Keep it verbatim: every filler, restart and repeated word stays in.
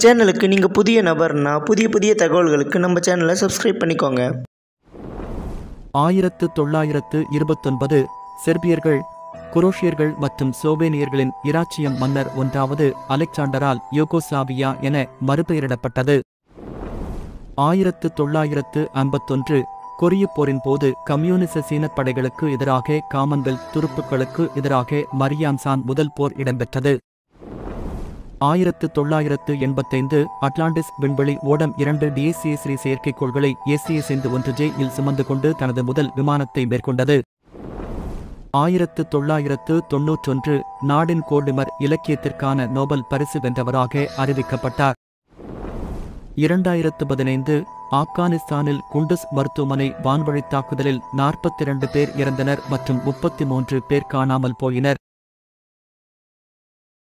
சேனலுக்கு நீங்கள் புதிய நபர்னா புதிய புதிய தகவல்களுக்கு நம்ம சேனலை சப்ஸ்கிரைப் பண்ணிக்கோங்க. ஆயிரத்து தொள்ளாயிரத்து இருபத்தொன்பது செர்பியர்கள், குரோஷியர்கள் மற்றும் சோவேனியர்களின் இராச்சியம் மன்னர் ஒன்றாவது அலெக்சாண்டரால் யூகோஸ்லாவியா என மறுபெயரிடப்பட்டது. ஆயிரத்து தொள்ளாயிரத்து ஐம்பத்தொன்று கொரியப் போரின் போது கம்யூனிச சீனப் படைகளுக்கு எதிராக காமன்வெல்த் துருப்புக்களுக்கு எதிராக மரியான்சான் முதல் போர் இடம்பெற்றது. ஆயிரத்து தொள்ளாயிரத்து எண்பத்தைந்து அட்லாண்டிஸ் விண்வெளி ஓடம் இரண்டு டிஎஸ்சிஎஸ்ரீ செயற்கைக்கோள்களை எஸ்சிஎஸ் ஒன்று ஜே இல் சுமந்து கொண்டு தனது முதல் விமானத்தை மேற்கொண்டது. ஆயிரத்து தொள்ளாயிரத்து தொன்னூற்றொன்று நாடின் கோல்டிமர் இலக்கியத்திற்கான நோபல் பரிசு வென்றவராக அறிவிக்கப்பட்டார். இரண்டாயிரத்து பதினைந்து ஆப்கானிஸ்தானில் குண்டுஸ் மருத்துவமனை வான்வழித் தாக்குதலில் நாற்பத்தி இரண்டு பேர் இறந்தனர் மற்றும் முப்பத்தி மூன்று பேர் காணாமல் போயினர்.